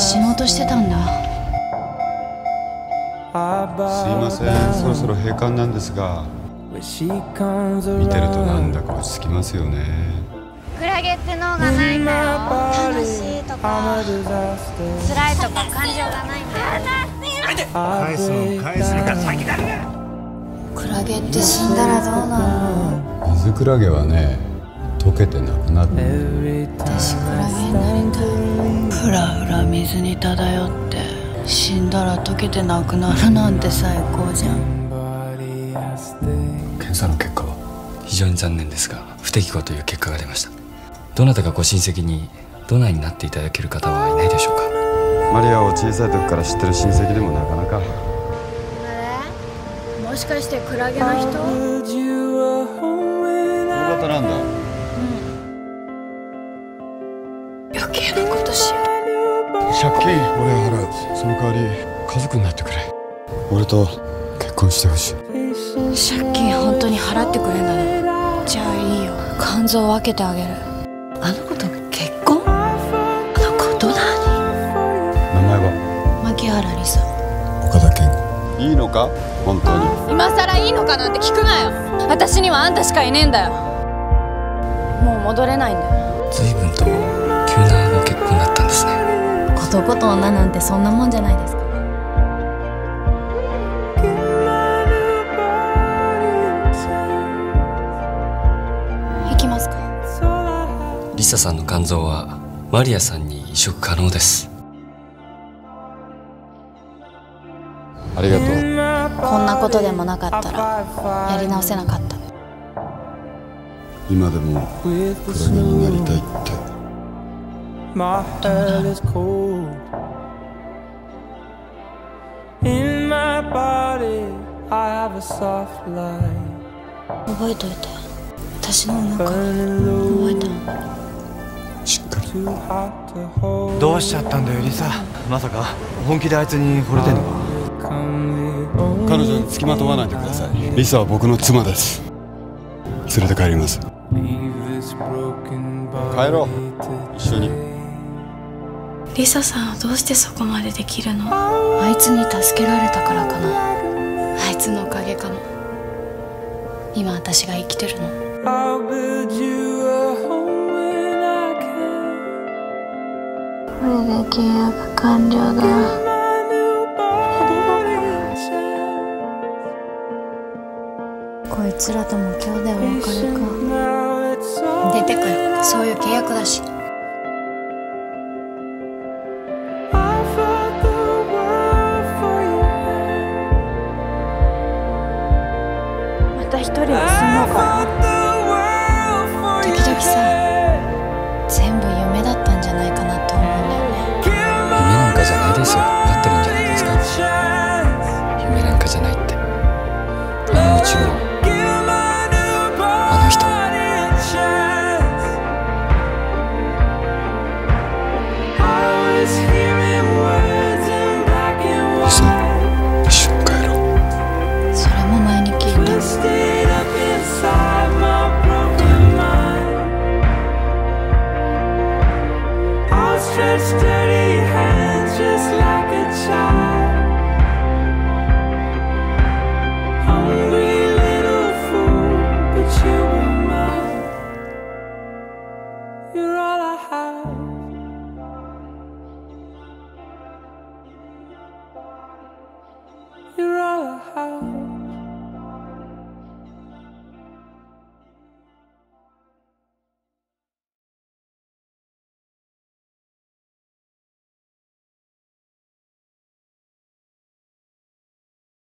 死のうとしてたんだ。 すいません、そろそろ閉館なんですが、見てるとなんだか落ち着きますよね。 クラゲって脳がないんだよ。楽しいとか辛いとか感情がないんだよ。 返すのが先だ。 クラゲって死んだらどうなの？ 水クラゲはね、溶けてなくなる。 私クラゲになりたい。ふらふら水に漂って死んだら溶けてなくなるなんて最高じゃん。 検査の結果は非常に残念ですが不適合という結果が出ました。どなたかご親戚にドナーになっていただける方はいないでしょうか？ マリアを小さい時から知ってる親戚でもなかなか。 もしかしてクラゲの人？ 大型なんだ。 余計なことしよう。 借金俺が払う。その代わり家族になってくれ。俺と結婚してほしい。 借金本当に払ってくれんだな。じゃあいいよ、肝臓を分けてあげる。あの子と結婚？あの子どな名前は？ 牧原梨沙。 岡田健吾。いいのか本当に？ 今さらいいのかなんて聞くなよ。私にはあんたしかいねえんだよ。もう戻れないんだよ。 随分と急なご結婚だったんですね。 男と女なんてそんなもんじゃないですか。行きますか？ リサさんの肝臓はマリアさんに移植可能です。 ありがとう。 こんなことでもなかったらやり直せなかった。 今でもクラゲになりたいって。 覚えといて。私のお腹覚えた？ しっかり。 どうしちゃったんだよリサ。まさか本気であいつに惚れてんのか？ 彼女につきまとわないでください。リサは僕の妻です。連れて帰ります。帰ろう、一緒に。 リサさんはどうしてそこまでできるの？あいつに助けられたからかな。あいつのおかげかも。今私が生きてるの。これで契約完了だ。こいつらとも今日でお別れか。出てくよ、そういう契約だし。また一人で住もうか。時々さ、全部夢だったんじゃないかなって思うんだよね。 夢なんかじゃないですよ。合ってるんじゃないですか？夢なんかじゃないって。あの宇宙のあの人。 リサ、一緒に帰ろう。 それも前に聞いた。 You're all I have.